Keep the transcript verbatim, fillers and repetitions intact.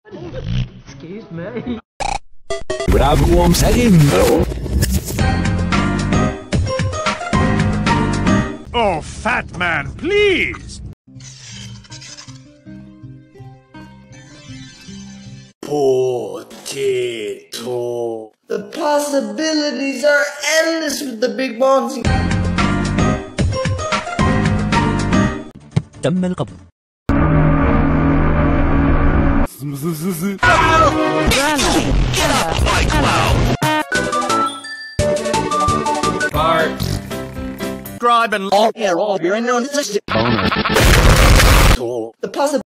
Excuse me. Bravo sa inyo. Oh, fat man, please! Potato. The possibilities are endless with the big bones. تم القبض. Subscribe and all here, all here, and no, this is the possibility.